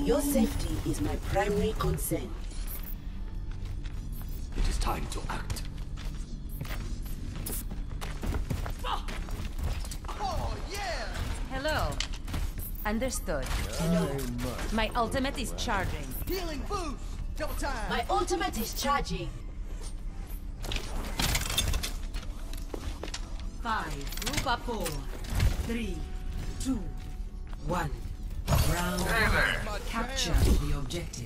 Your safety is my primary concern. It is time to act. Oh, yeah! Hello. Understood. Hello. My ultimate is charging. Healing boost! Double time! My ultimate is charging. 5, group up 4, 3, 2, 1. Round capture the objective.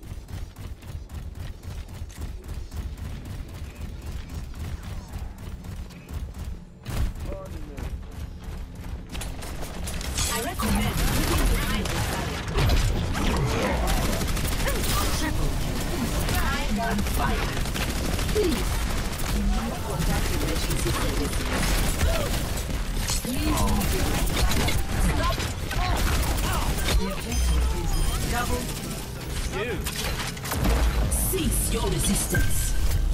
I recommend moving behind the triple kill. I'm on fire. Please. Contact emergency services. Please move behind the fire. Stop. The objective is double. Cease your resistance.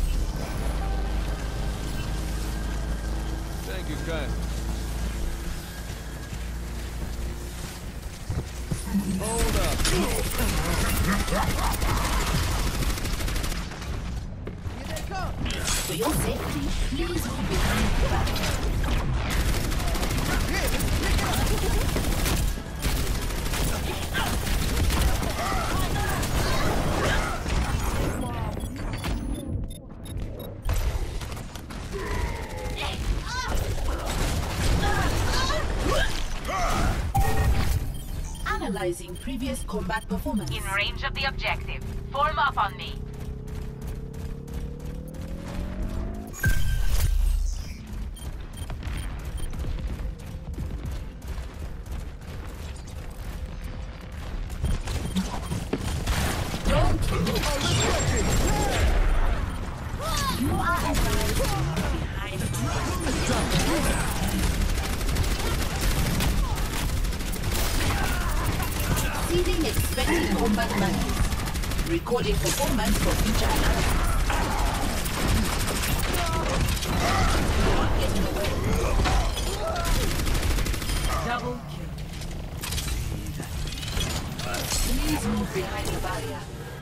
Thank you, kind. Hold up. Here they come! For your safety, please move behind the fire. Here, pick it up! Analyzing previous combat performance. In range of the objective. Form up on me. Don't move. You are advised to move behind the Seeding expected combat manuals. Recording performance for future analysis. Not getting away. Double kill. Please move behind the barrier.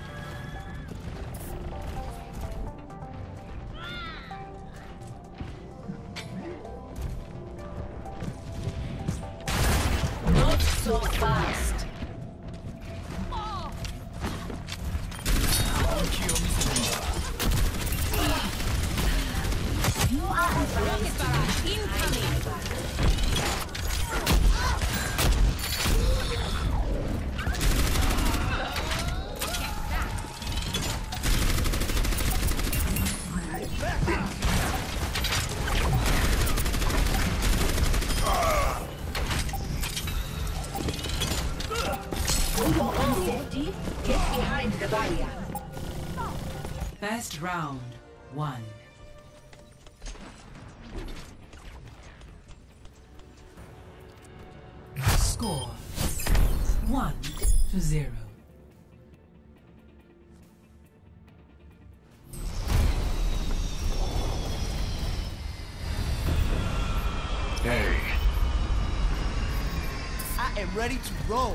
Not so fast. You are advised to be incoming. For your own safety, get behind the barrier. First round, 1. Score 1-0. Hey. I am ready to roll!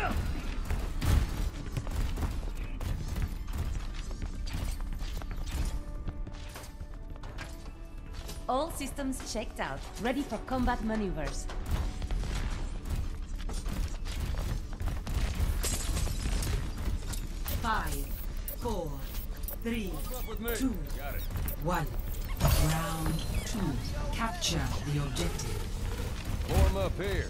All systems checked out. Ready for combat maneuvers. Five, 4, 3, With me. 2, Got it. 1. Round 2. Capture the objective. Form up here.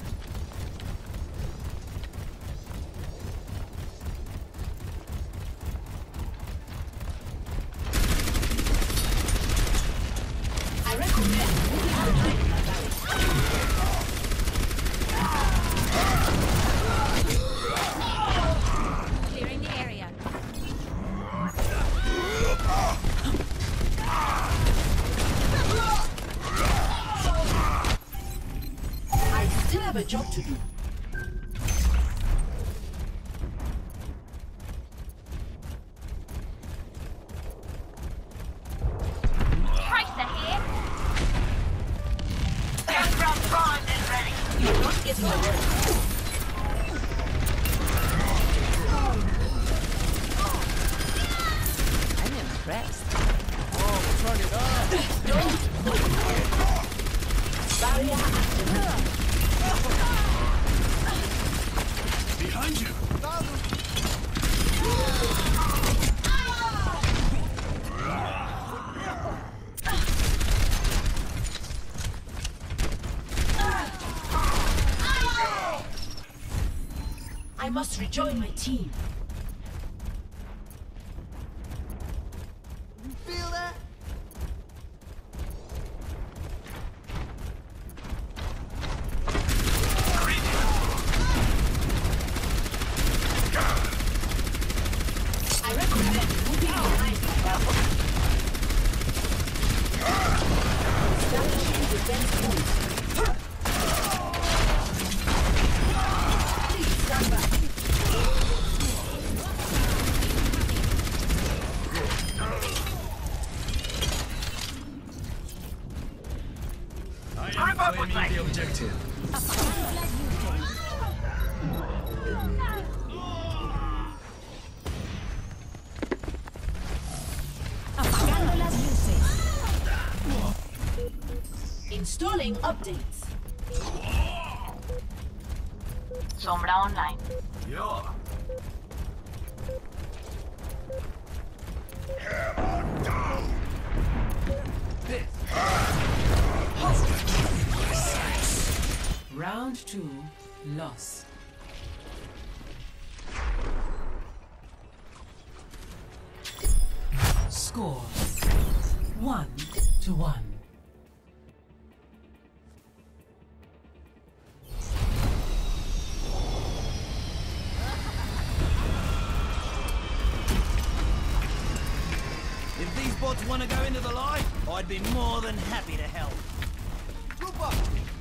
I recommend moving behind the barrier. Clearing the area. I still have a job I must rejoin my team. You feel that? I recommend moving behind the barrier. Establishing defense points. Please stand back. Group up with me. The objective. Apagando las luces. Installing updates. Sombra online. Yeah. Round 2, loss. Score 1-1. If these bots want to go into the light, I'd be more than happy to help. Group up!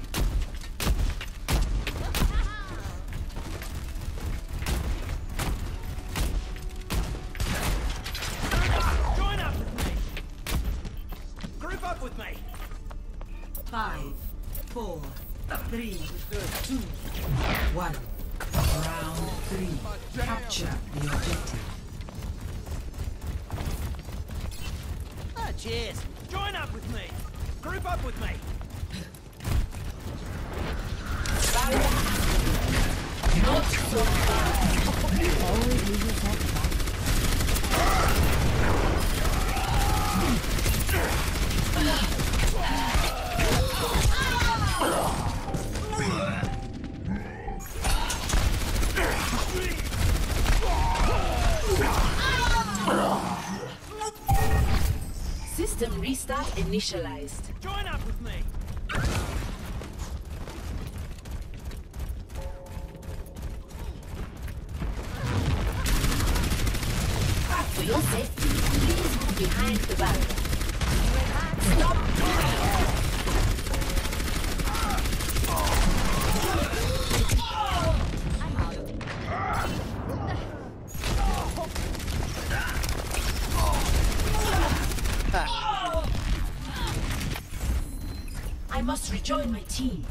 Join up with me! Group up with me! 5, 4, 3, 2, 1. Round 3. Capture the objective. Ah, cheers! Join up with me! Group up with me! Not so far. Always leave yourself back. System restart initialized. Join up with me! For your safety, please move behind the barrier. Stop! I must rejoin my team.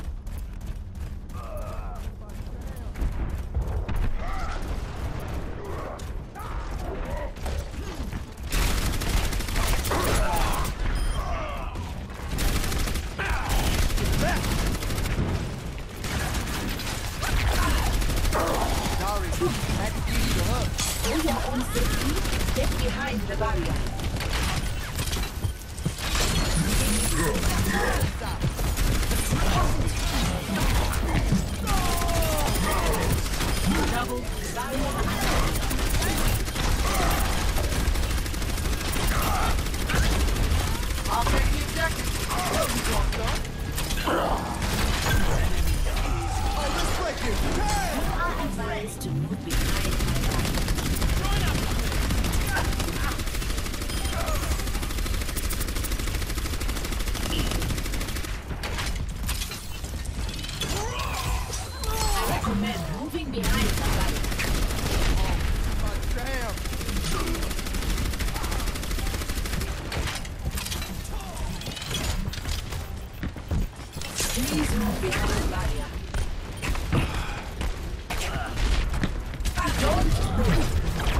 Sorry, had to give you a hug. For your own safety, step behind the barrier. Double I'll take the objective. Oh, this way, you. You are advised to move behind my barrier. I recommend moving behind the barrier. Damn. Please move behind the barrier. Don't move.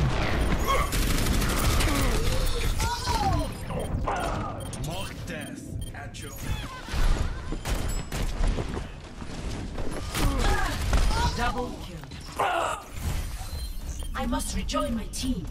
Mock death at your Double kill. I must rejoin my team.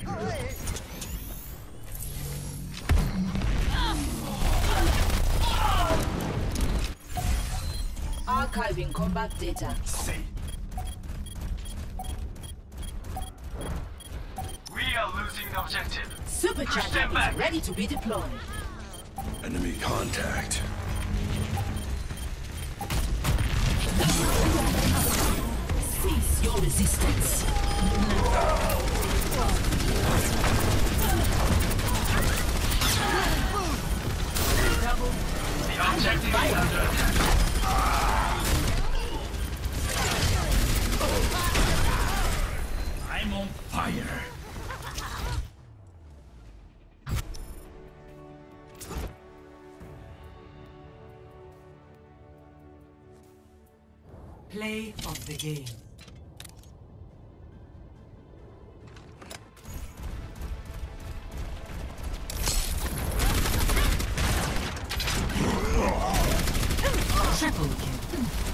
Archiving combat data. See. We are losing the objective. Supercharger Stand back. is ready to be deployed. Enemy contact. Cease your resistance. The objective is under attack. I'm on fire. Play of the game. Triple kill.